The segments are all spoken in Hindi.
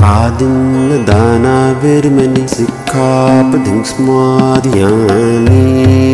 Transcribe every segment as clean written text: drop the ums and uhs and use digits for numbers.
आदिन्नदानाविर्मणि सिक्खापदं स्मादयामि।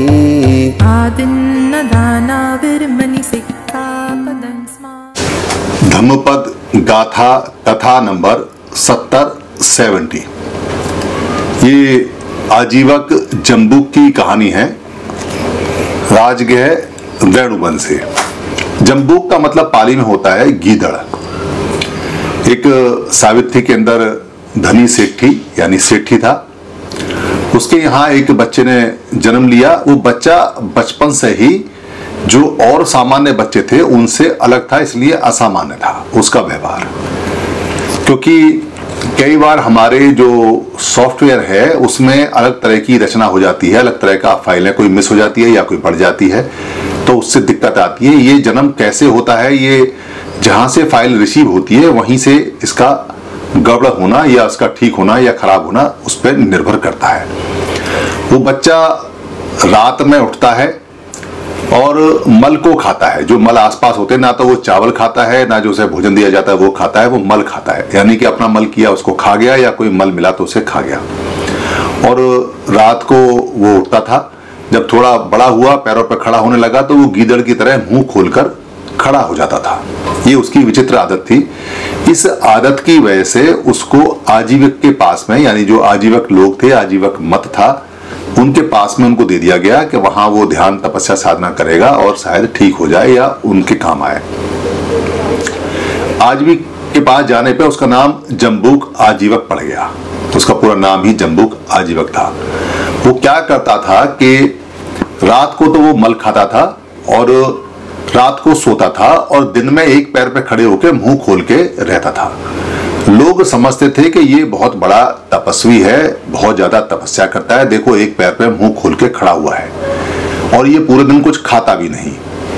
आदिन्नदानाविर्मणि सिक्खापदं स्मादयामि। धम्मपद गाथा कथा नंबर 70 ये आजीवक जम्बूक की कहानी है राजगृह वेणुवन से। जम्बूक का मतलब पाली में होता है गीदड़। एक सावित्री के अंदर धनी सेठी यानी सेठी था, उसके यहाँ एक बच्चे ने जन्म लिया। वो बच्चा बचपन से ही जो और सामान्य बच्चे थे उनसे अलग था, इसलिए असामान्य था उसका व्यवहार। क्योंकि कई बार हमारे जो सॉफ्टवेयर है उसमें अलग तरह की रचना हो जाती है, अलग तरह का फाइलें कोई मिस हो जाती है या कोई बढ़ जाती है, तो उससे दिक्कत आती है। ये जन्म कैसे होता है, ये जहां से फाइल रिसीव होती है वहीं से इसका गड़बड़ होना या उसका ठीक होना या खराब होना उस पर निर्भर करता है। वो बच्चा रात में उठता है और मल को खाता है। जो मल आसपास होते हैं, ना तो वो चावल खाता है ना जो उसे भोजन दिया जाता है वो खाता है, वो मल खाता है। यानी कि अपना मल किया उसको खा गया या कोई मल मिला तो उसे खा गया। और रात को वो उठता था, जब थोड़ा बड़ा हुआ पैरों पर खड़ा होने लगा तो वो गीदड़ की तरह मुंह खोलकर खड़ा हो जाता था। ये उसकी विचित्र आदत थी। इस आदत की वजह से उसको आजीवक के पास में, यानी जो आजीवक लोग थे, आजीवक मत था, उनके पास में उनको दे दिया गया कि वहां वो ध्यान तपस्या साधना करेगा और शायद ठीक हो जाए या उनके काम आए। आजीवक के पास जाने पे उसका नाम जम्बूक आजीवक पड़ गया। उसका पूरा नाम ही जम्बूक आजीवक था। वो क्या करता था कि रात को तो वो मल खाता था और रात को सोता था और दिन में एक पैर पे खड़े होकर मुंह खोल के रहता था। लोग समझते थे कि ये बहुत बड़ा तपस्वी है, बहुत ज्यादा तपस्या करता है, देखो एक पैर पे मुंह खोल के खड़ा हुआ है और ये पूरे दिन कुछ खाता भी नहीं।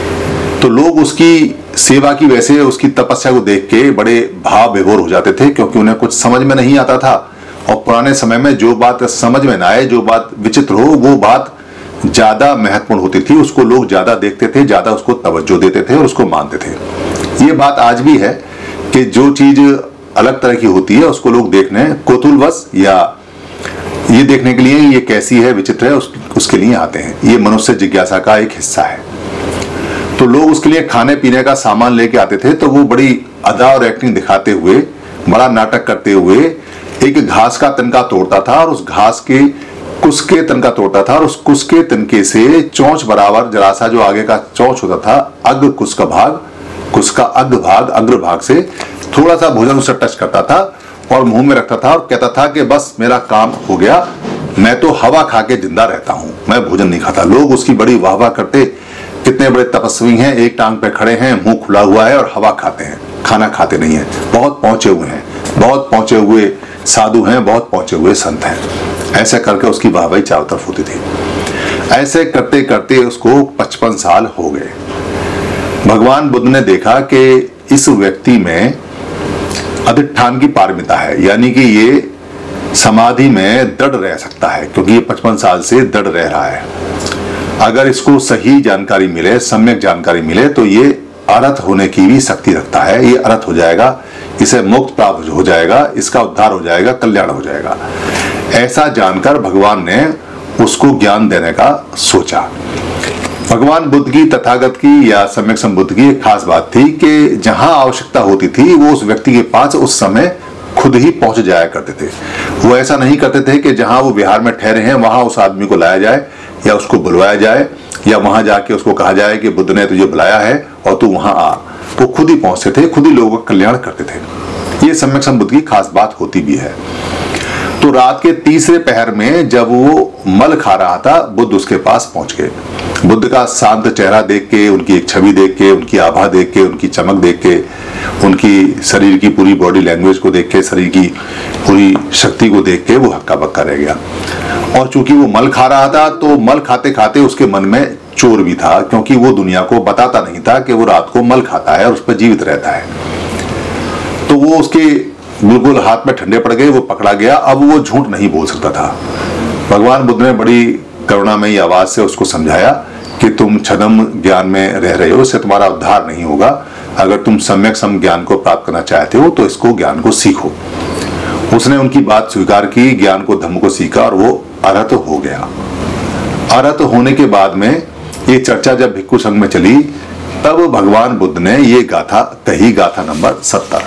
तो लोग उसकी सेवा की वजह से, उसकी तपस्या को देख के बड़े भाव विभोर हो जाते थे, क्योंकि उन्हें कुछ समझ में नहीं आता था। और पुराने समय में जो बात समझ में ना आए, जो बात विचित्र हो, वो बात ज्यादा महत्वपूर्ण होती थी। उसको लोग ज्यादा देखते थे, ज्यादा उसको तवज्जो देते थे और उसको मानते थे। ये बात आज भी है कि जो चीज अलग तरह की होती है उसको लोग देखने कौतूहलवश या ये देखने के लिए ये कैसी है, विचित्र है, उसके लिए आते हैं। ये मनुष्य जिज्ञासा का एक हिस्सा है। तो लोग उसके लिए खाने पीने का सामान लेके आते थे, तो वो बड़ी अदा और एक्टिंग दिखाते हुए, बड़ा नाटक करते हुए एक घास का तिनका तोड़ता था और उस घास के कुस के तिनका तोड़ता था और उस कुस के तिनके से चोंच बराबर जरा सा जो आगे का चोंच होता था, अग्र कुस का भाग, कुस का अग्र भाग से थोड़ा सा भोजन उसे टच करता था और मुंह में रखता था और कहता था कि बस मेरा काम हो गया, मैं तो हवा खा के जिंदा रहता हूं, मैं भोजन नहीं खाता। लोग उसकी बड़ी वाहवाह करते, कितने बड़े तपस्वी हैं, एक टांग पे खड़े हैं, मुंह खुला हुआ है और हवा खाते हैं, खाना खाते नहीं है, बहुत पहुंचे हुए हैं, बहुत पहुंचे हुए साधु हैं, बहुत पहुंचे हुए संत हैं। ऐसे करके उसकी वाहवाही चारों तरफ होती थी। ऐसे करते करते उसको 55 साल हो गए। भगवान बुद्ध ने देखा कि इस व्यक्ति में अधिष्ठान की पारमिता है, यानी कि ये समाधि में दृढ़ रह सकता है, क्योंकि ये 55 साल से दृढ़ रह रहा है। अगर इसको सही जानकारी मिले, सम्यक जानकारी मिले, तो ये अरहत होने की भी शक्ति रखता है। ये अरहत हो जाएगा, इसे मुक्त प्राप्त हो जाएगा, इसका उद्धार हो जाएगा, कल्याण हो जाएगा। ऐसा जानकर भगवान ने उसको ज्ञान देने का सोचा। भगवान बुद्ध की, तथागत की या सम्यक संबुद्ध की एक खास बात थी कि जहां आवश्यकता होती थी वो उस व्यक्ति के पास उस समय खुद ही पहुंच जाया करते थे। वो ऐसा नहीं करते थे कि जहां वो विहार में ठहरे हैं वहां उस आदमी को लाया जाए या उसको बुलवाया जाए या वहां जाके उसको कहा जाए कि बुद्ध ने तुझे बुलाया है और तू वहां आ। वो खुद ही पहुंचते थे, खुद ही लोगों का कल्याण करते थे। ये सम्यक संबुद्ध की खास बात होती भी है। तो रात के तीसरे पहर में जब वो मल खा रहा था, बुद्ध उसके पास पहुंच गए। बुद्ध का शांत चेहरा देख के, उनकी एक छवि देख के, उनकी आभा देख के, उनकी चमक देख के, उनकी शरीर की पूरी बॉडी लैंग्वेज को देख के, शरीर की पूरी शक्ति को देख के वो हक्का बक्का रह गया। और चूंकि वो मल खा रहा था तो मल खाते खाते उसके मन में चोर भी था, क्योंकि वो दुनिया को बताता नहीं था कि वो रात को मल खाता है और उस पर जीवित रहता है। तो वो उसके बिल्कुल हाथ में ठंडे पड़ गए, वो पकड़ा गया। अब वो झूठ नहीं बोल सकता था। भगवान बुद्ध ने बड़ी करुणामयी आवाज से उसको समझाया कि तुम छद्म ज्ञान में रह रहे हो, इससे तुम्हारा उद्धार नहीं होगा। अगर तुम सम्यक सम ज्ञान को प्राप्त करना चाहते हो तो इसको ज्ञान को सीखो। उसने उनकी बात स्वीकार की, ज्ञान को धम्म को सीखा और वो अरहत हो गया। अरहत होने के बाद में ये चर्चा जब भिक्षु संघ में चली, तब भगवान बुद्ध ने ये गाथा कही, गाथा नंबर 70।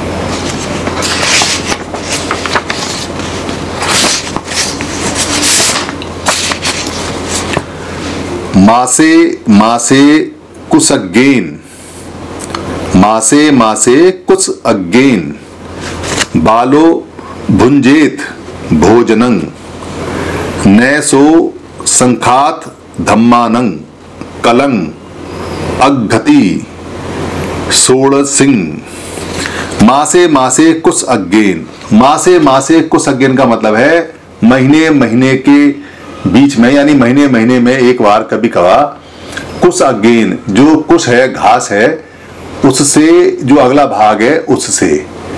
मासे मासे कुछ अज्ञेन, मासे मासे कुछ अज्ञेन, बालो भुंजेत भोजनं, नैसो संखात धम्मानं, कलंग अघति सोड़सिंह। मासे मासे कुछ अज्ञेन, मासे मासे कुछ अज्ञेन का मतलब है महीने महीने के बीच में, यानी महीने महीने में एक बार कभी कभार कुछ अज्ञेन, जो कुछ है घास है उससे जो अगला भाग है उससे,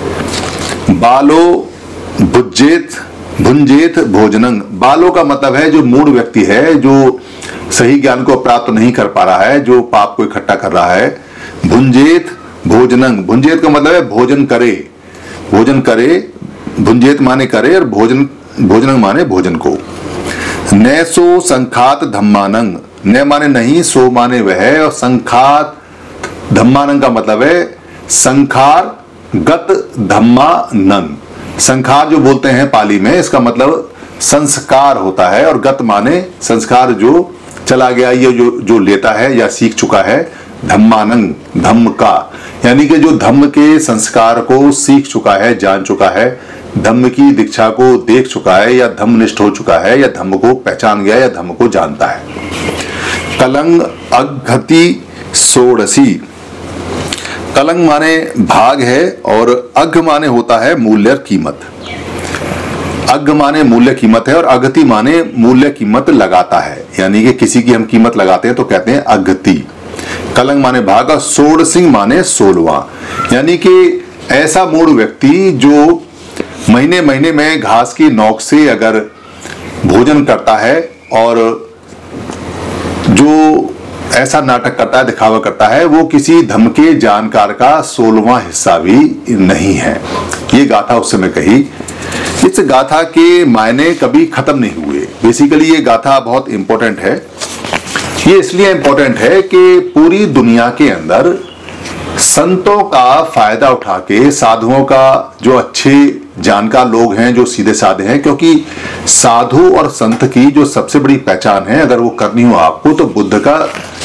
बालो भुज्जेत भुंजेत भोजनंग, बालों का मतलब है जो मूढ़ व्यक्ति है, जो सही ज्ञान को प्राप्त नहीं कर पा रहा है, जो पाप को इकट्ठा कर रहा है। भुंजेत भोजनंग, भुंजेत का मतलब है भोजन करे, भोजन करे, भुंजेत माने करे और भोजन भोजनंग माने भोजन को। नैसो संखात धम्मानंग, न माने नहीं, सो माने वह, और संखात धम्मानंग का मतलब है संखार गत धम्मानंग। संखार जो बोलते हैं पाली में, इसका मतलब संस्कार होता है, और गत माने संस्कार जो चला गया, ये जो लेता है या सीख चुका है। धम्मानंग, धम्म का, यानी कि जो धम्म के संस्कार को सीख चुका है, जान चुका है, धम्म की दीक्षा को देख चुका है, या धम्मनिष्ठ हो चुका है, या धम्म को पहचान गया, या धम्म को जानता है। कलंग अघति सोड़सी, कलंग माने भाग है और अघ माने होता है मूल्य कीमत। अघ माने मूल्य कीमत है और अघति माने मूल्य कीमत लगाता है, यानी कि किसी की हम कीमत लगाते हैं तो कहते हैं अघति। कलंग माने भाग और सोड़सिंह माने 16वां, यानी कि ऐसा मूढ़ व्यक्ति जो महीने महीने में घास की नोक से अगर भोजन करता है और जो ऐसा नाटक करता है, दिखावा करता है, वो किसी धम्म के जानकार का 16वां हिस्सा भी नहीं है। ये गाथा उस समय कही। इस गाथा के मायने कभी खत्म नहीं हुए। बेसिकली ये गाथा बहुत इंपॉर्टेंट है। ये इसलिए इंपॉर्टेंट है कि पूरी दुनिया के अंदर संतों का फायदा उठा के, साधुओं का, जो अच्छे जानकार लोग हैं, जो सीधे साधे हैं, क्योंकि साधु और संत की जो सबसे बड़ी पहचान है, अगर वो करनी हो आपको, तो बुद्ध का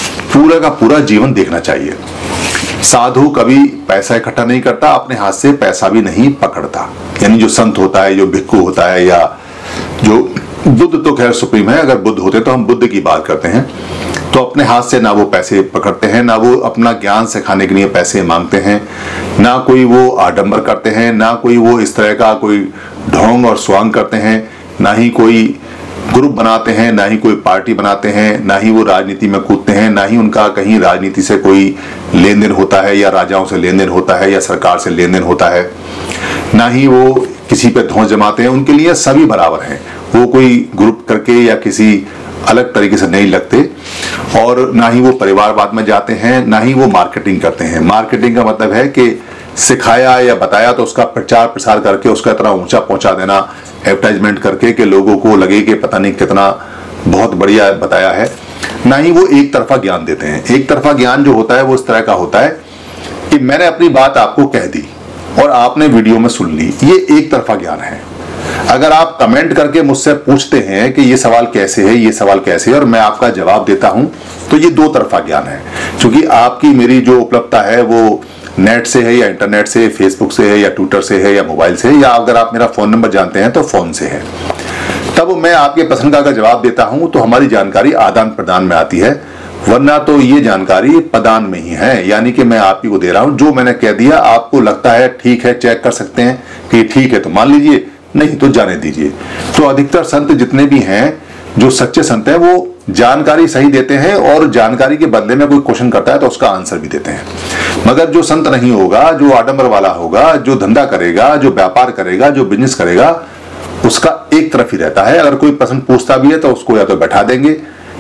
पूरा जीवन देखना चाहिए। साधु कभी पैसा इकट्ठा नहीं करता, अपने हाथ से पैसा भी नहीं पकड़ता, यानी जो संत होता है, जो भिक्षु होता है, या जो बुद्ध तो खैर सुप्रीम है, अगर बुद्ध होते तो हम बुद्ध की बात करते हैं, तो अपने हाथ से ना वो पैसे पकड़ते हैं, ना वो अपना ज्ञान सिखाने के लिए पैसे मांगते हैं, ना कोई वो आडंबर करते हैं, ना कोई वो इस तरह का कोई ढोंग और स्वांग करते हैं, ना ही कोई ग्रुप बनाते हैं, ना ही कोई पार्टी बनाते हैं, ना ही वो राजनीति में कूदते हैं, ना ही उनका कहीं राजनीति से कोई लेन देन होता है, या राजाओं से लेन देन होता है, या सरकार से लेन देन होता है, ना ही वो किसी पे धौंस जमाते हैं। उनके लिए सभी बराबर हैं, वो कोई ग्रुप करके या किसी अलग तरीके से नहीं लगते, और ना ही वो परिवारवाद में जाते हैं, ना ही वो मार्केटिंग करते हैं। मार्केटिंग का मतलब है कि सिखाया या बताया तो उसका प्रचार प्रसार करके उसका इतना ऊंचा पहुंचा देना, एडवर्टाइजमेंट करके कि लोगों को लगे कि पता नहीं कितना बहुत बढ़िया बताया है। ना ही वो एक तरफा ज्ञान देते हैं। एक तरफा ज्ञान जो होता है वो इस तरह का होता है कि मैंने अपनी बात आपको कह दी और आपने वीडियो में सुन ली, ये एक तरफा ज्ञान है। अगर आप कमेंट करके मुझसे पूछते हैं कि ये सवाल कैसे है, ये सवाल कैसे है, और मैं आपका जवाब देता हूं, तो ये दो तरफा ज्ञान है। क्योंकि आपकी मेरी जो उपलब्धता है वो नेट से है, या इंटरनेट से, फेसबुक से है, या ट्विटर से है, या मोबाइल से, या अगर आप मेरा फोन नंबर जानते हैं तो फोन से है। तब मैं आपके प्रश्न का अगर जवाब देता हूं तो हमारी जानकारी आदान प्रदान में आती है, वरना तो ये जानकारी प्रदान में ही है, यानी कि मैं आप ही को दे रहा हूं। जो मैंने कह दिया आपको लगता है ठीक है, चेक कर सकते हैं कि ठीक है तो मान लीजिए, नहीं तो जाने दीजिए। तो अधिकतर संत जितने भी हैं, जो सच्चे संत हैं, वो जानकारी सही देते हैं, और जानकारी के बदले में कोई क्वेश्चन करता है तो उसका आंसर भी देते हैं। मगर जो संत नहीं होगा, जो आडंबर वाला होगा, जो धंधा करेगा, जो व्यापार करेगा, जो बिजनेस करेगा, उसका एक तरफ ही रहता है। अगर कोई प्रश्न पूछता भी है तो उसको या तो बैठा देंगे,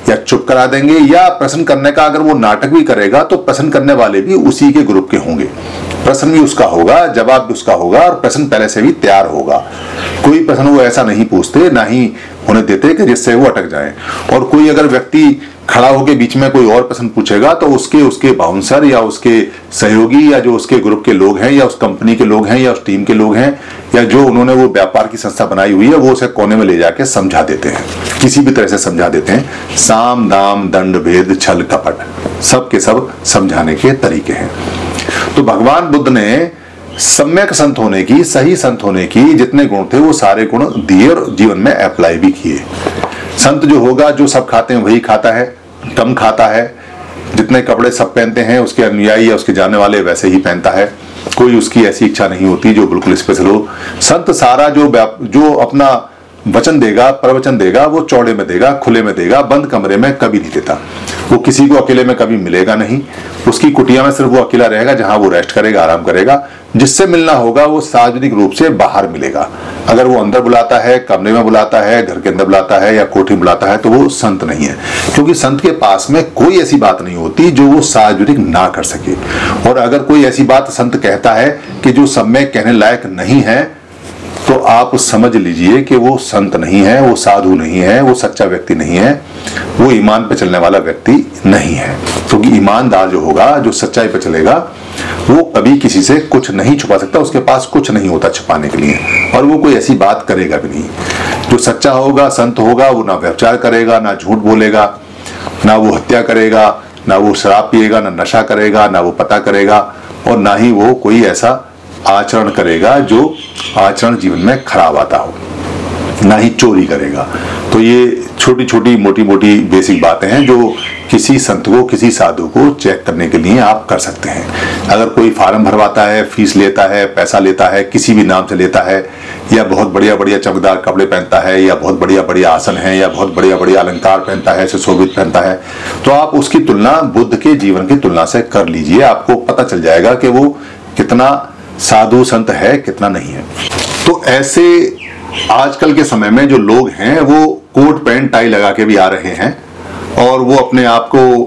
या चुप करा देंगे, या प्रश्न करने का अगर वो नाटक भी करेगा तो प्रश्न करने वाले भी उसी के ग्रुप के होंगे, प्रश्न भी उसका होगा, जवाब भी उसका होगा और प्रश्न पहले से भी तैयार होगा। कोई प्रश्न वो ऐसा नहीं पूछते, ना ही होने देते कि जिससे वो अटक जाए। और कोई अगर व्यक्ति खड़ा होकर बीच में कोई और प्रश्न पूछेगा तो उसके बाउंसर या उसके सहयोगी या जो उसके ग्रुप के लोग हैं या उस कंपनी के लोग हैं या उस टीम के लोग हैं या जो उन्होंने वो व्यापार की संस्था बनाई हुई है, वो उसे कोने में ले जाके समझा देते हैं, किसी भी तरह से समझा देते हैं। साम दाम दंड भेद छल कपट सब के सब समझाने के तरीके हैं। तो भगवान बुद्ध ने सम्यक संत होने की, सही संत होने की जितने गुण थे वो सारे गुण दिए और जीवन में अप्लाई भी किए। संत जो होगा, जो सब खाते हैं वही खाता है, कम खाता है, जितने कपड़े सब पहनते हैं उसके अनुयायी या उसके जाने वाले वैसे ही पहनता है, कोई उसकी ऐसी इच्छा नहीं होती जो बिल्कुल स्पेशल हो। संत सारा जो अपना वचन देगा, प्रवचन देगा, वो चौड़े में देगा, खुले में देगा, बंद कमरे में कभी नहीं देता। वो किसी को अकेले में कभी मिलेगा नहीं, उसकी कुटिया में सिर्फ वो अकेला रहेगा जहां वो रेस्ट करेगा, आराम करेगा। जिससे मिलना होगा वो सार्वजनिक रूप से बाहर मिलेगा। अगर वो अंदर बुलाता है, कमरे में बुलाता है, घर के अंदर बुलाता है या कोठी में बुलाता है तो वो संत नहीं है, क्योंकि संत के पास में कोई ऐसी बात नहीं होती जो वो सार्वजनिक ना कर सके। और अगर कोई ऐसी बात संत कहता है कि जो सब में कहने लायक नहीं है तो आप समझ लीजिए कि वो संत नहीं है, वो साधु नहीं है, वो सच्चा व्यक्ति नहीं है, वो ईमान पे चलने वाला व्यक्ति नहीं है। क्योंकि ईमानदार जो होगा, जो सच्चाई पे चलेगा, वो कभी किसी से कुछ नहीं छुपा सकता, उसके पास कुछ नहीं होता छुपाने के लिए, और वो कोई ऐसी बात करेगा भी नहीं। जो सच्चा होगा, संत होगा, वो ना व्यभिचार करेगा, ना झूठ बोलेगा, ना वो हत्या करेगा, ना वो शराब पिएगा, ना नशा करेगा, ना वो पता करेगा, और ना ही वो कोई ऐसा आचरण करेगा जो आचरण जीवन में खराब आता हो, ना ही चोरी करेगा। तो ये छोटी छोटी मोटी मोटी बेसिक बातें हैं जो किसी संत को, किसी साधु को चेक करने के लिए आप कर सकते हैं। अगर कोई फार्म भरवाता है, फीस लेता है, पैसा लेता है, किसी भी नाम से लेता है, या बहुत बढ़िया बढ़िया चमकदार कपड़े पहनता है, या बहुत बढ़िया बढ़िया आसन है, या बहुत बढ़िया बढ़िया अलंकार पहनता है, सुशोभित पहनता है, तो आप उसकी तुलना बुद्ध के जीवन की तुलना से कर लीजिए। आपको पता चल जाएगा कि वो कितना साधु संत है, कितना नहीं है। तो ऐसे आजकल के समय में जो लोग हैं वो कोट पैंट टाई लगा के भी आ रहे हैं और वो अपने आप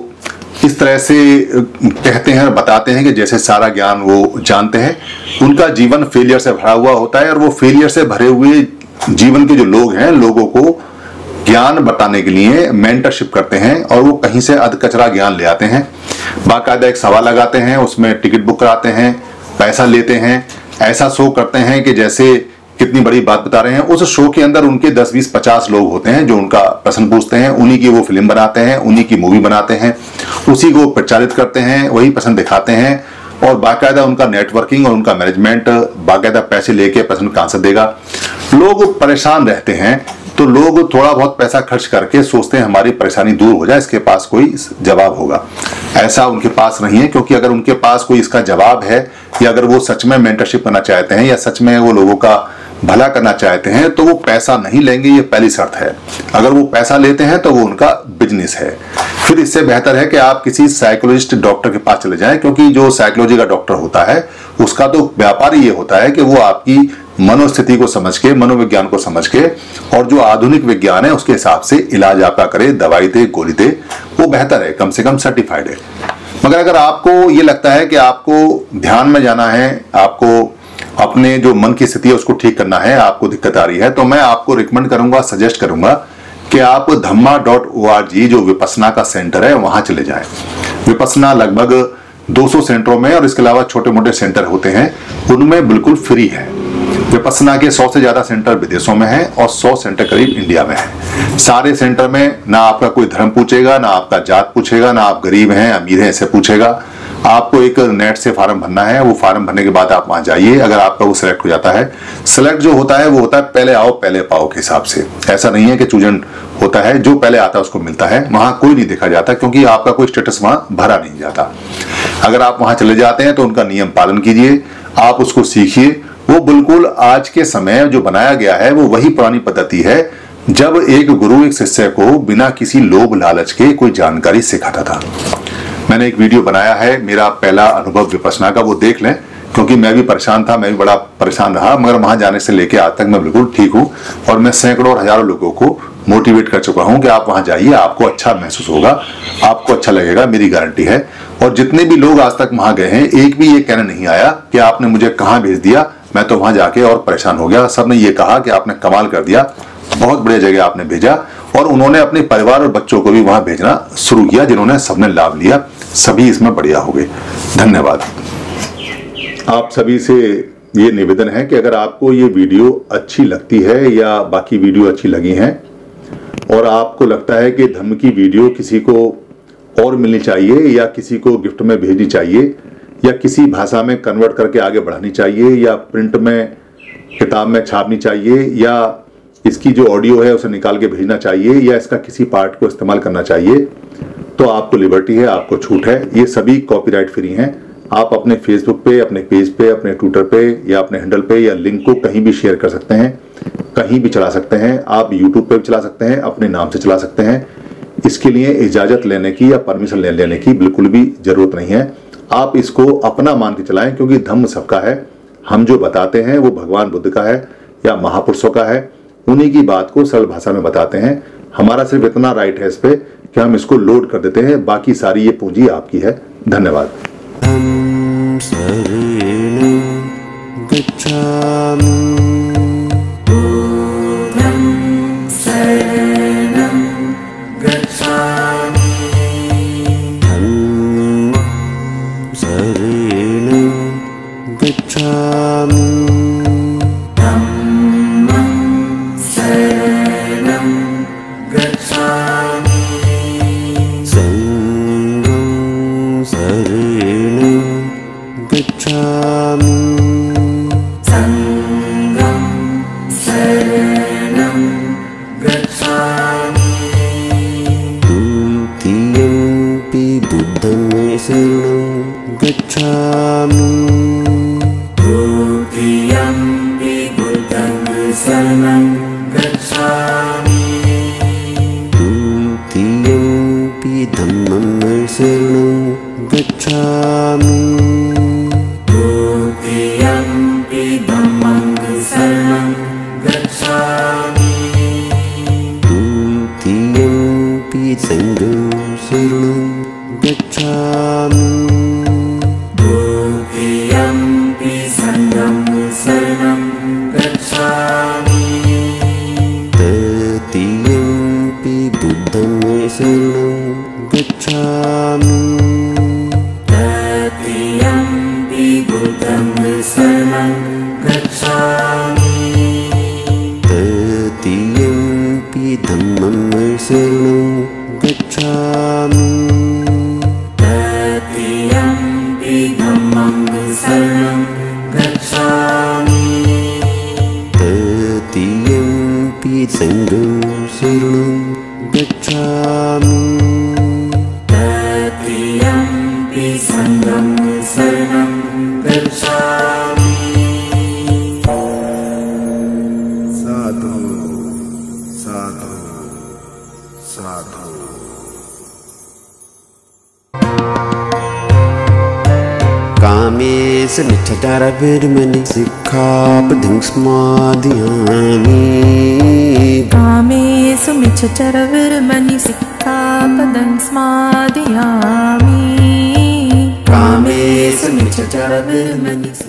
को इस तरह से कहते हैं और बताते हैं कि जैसे सारा ज्ञान वो जानते हैं। उनका जीवन फेलियर से भरा हुआ होता है और वो फेलियर से भरे हुए जीवन के जो लोग हैं, लोगों को ज्ञान बताने के लिए मेंटरशिप करते हैं और वो कहीं से अध कचरा ज्ञान ले आते हैं। बाकायदा एक सभा लगाते हैं, उसमें टिकट बुक कराते हैं, पैसा लेते हैं, ऐसा शो करते हैं कि जैसे कितनी बड़ी बात बता रहे हैं। उस शो के अंदर उनके 10, 20, 50 लोग होते हैं जो उनका प्रश्न पूछते हैं, उन्हीं की वो फिल्म बनाते हैं, उन्हीं की मूवी बनाते हैं, उसी को प्रचारित करते हैं, वही प्रश्न दिखाते हैं और बाकायदा उनका नेटवर्किंग और उनका मैनेजमेंट बाकायदा पैसे लेके प्रश्न कहां से देगा। लोग परेशान रहते हैं तो लोग थोड़ा बहुत पैसा खर्च करके सोचते हैं हमारी परेशानी दूर हो जाए, इसके पास कोई जवाब होगा। ऐसा उनके पास नहीं है, क्योंकि अगर उनके पास कोई इसका जवाब है या अगर वो सच में मेंटरशिप करना चाहते हैं या सच में वो लोगों का भला करना चाहते हैं तो वो पैसा नहीं लेंगे, ये पहली शर्त है। अगर वो पैसा लेते हैं तो वो उनका बिजनेस है। फिर इससे बेहतर है कि आप किसी साइकोलॉजिस्ट डॉक्टर के पास चले जाएं, क्योंकि जो साइकोलॉजी का डॉक्टर होता है उसका तो व्यापार ही ये होता है कि वो आपकी मनोस्थिति को समझ के, मनोविज्ञान को समझ के और जो आधुनिक विज्ञान है उसके हिसाब से इलाज आपका करे, दवाई दे, गोली दे, वो बेहतर है, कम से कम सर्टिफाइड है। मगर अगर आपको ये लगता है कि आपको ध्यान में जाना है, आपको अपने जो मन की स्थिति है उसको ठीक करना है, आपको दिक्कत आ रही है, तो मैं आपको रिकमेंड करूंगा, सजेस्ट करूंगा कि आप dhamma.org जो विपस्सना का सेंटर है वहां चले जाएं। विपस्सना लगभग 200 सेंटरों में और इसके अलावा छोटे मोटे सेंटर होते हैं, उनमें बिल्कुल फ्री है। विपस्सना के 100 से ज्यादा सेंटर विदेशों में हैं और 100 सेंटर करीब इंडिया में है। सारे सेंटर में ना आपका कोई धर्म पूछेगा, ना आपका जात पूछेगा, ना आप गरीब हैं अमीर हैं ऐसे पूछेगा। आपको एक नेट से फॉर्म भरना है, वो फॉर्म भरने के बाद आप वहां जाइए। अगर आपका वो सिलेक्ट हो जाता है, सिलेक्ट जो होता है वो होता है पहले आओ पहले पाओ के हिसाब से। ऐसा नहीं है कि चूजन होता है, जो पहले आता है उसको मिलता है। वहां कोई नहीं देखा जाता क्योंकि आपका कोई स्टेटस वहां भरा नहीं जाता। अगर आप वहां चले जाते हैं तो उनका नियम पालन कीजिए, आप उसको सीखिए। वो बिल्कुल आज के समय जो बनाया गया है वो वही पुरानी पद्धति है जब एक गुरु एक शिष्य को बिना किसी लोभ लालच के कोई जानकारी सिखाता था। मैंने एक वीडियो बनाया है, मेरा पहला अनुभव विपस्सना का, वो देख लें। क्योंकि मैं भी परेशान था, मैं भी बड़ा परेशान रहा, मगर वहां जाने से लेके आज तक मैं बिल्कुल ठीक हूं और मैं सैकड़ों और हजारों लोगों को मोटिवेट कर चुका हूं कि आप वहां जाइए, आपको अच्छा महसूस होगा, आपको अच्छा लगेगा, मेरी गारंटी है। और जितने भी लोग आज तक वहां गए हैं, एक भी ये कहना नहीं आया कि आपने मुझे कहां भेज दिया, मैं तो वहां जाके और परेशान हो गया। सबने ये कहा कि आपने कमाल कर दिया, बहुत बढ़िया जगह आपने भेजा। और उन्होंने अपने परिवार और बच्चों को भी वहां भेजना शुरू किया, जिन्होंने सबने लाभ लिया। सभी इसमें बढ़िया हो गए। धन्यवाद। आप सभी से ये निवेदन है कि अगर आपको ये वीडियो अच्छी लगती है या बाकी वीडियो अच्छी लगी हैं और आपको लगता है कि धम्म की वीडियो किसी को और मिलनी चाहिए या किसी को गिफ्ट में भेजनी चाहिए या किसी भाषा में कन्वर्ट करके आगे बढ़ानी चाहिए या प्रिंट में किताब में छापनी चाहिए या इसकी जो ऑडियो है उसे निकाल के भेजना चाहिए या इसका किसी पार्ट को इस्तेमाल करना चाहिए, तो आपको लिबर्टी है, आपको छूट है। ये सभी कॉपीराइट फ्री हैं। आप अपने फेसबुक पे, अपने पेज पे, अपने ट्विटर पे या अपने हैंडल पे या लिंक को कहीं भी शेयर कर सकते हैं, कहीं भी चला सकते हैं। आप यूट्यूब पे भी चला सकते हैं, अपने नाम से चला सकते हैं। इसके लिए इजाजत लेने की या परमिशन लेने की बिल्कुल भी जरूरत नहीं है। आप इसको अपना मान के चलाएं, क्योंकि धम्म सबका है। हम जो बताते हैं वो भगवान बुद्ध का है या महापुरुषों का है, उन्हीं की बात को सरल भाषा में बताते हैं। हमारा सिर्फ इतना राइट है इस पे कि हम इसको लोड कर देते हैं, बाकी सारी ये पूंजी आपकी है। धन्यवाद। शरणं गच्छामि। कामेश मिच्छाचारविर्मणि सिक्खापदं समादयामि। कामेषु मिच्छाचारविर्मणि सिक्खापदं समादयामि। कामेश मिच्छाचारविर्मणि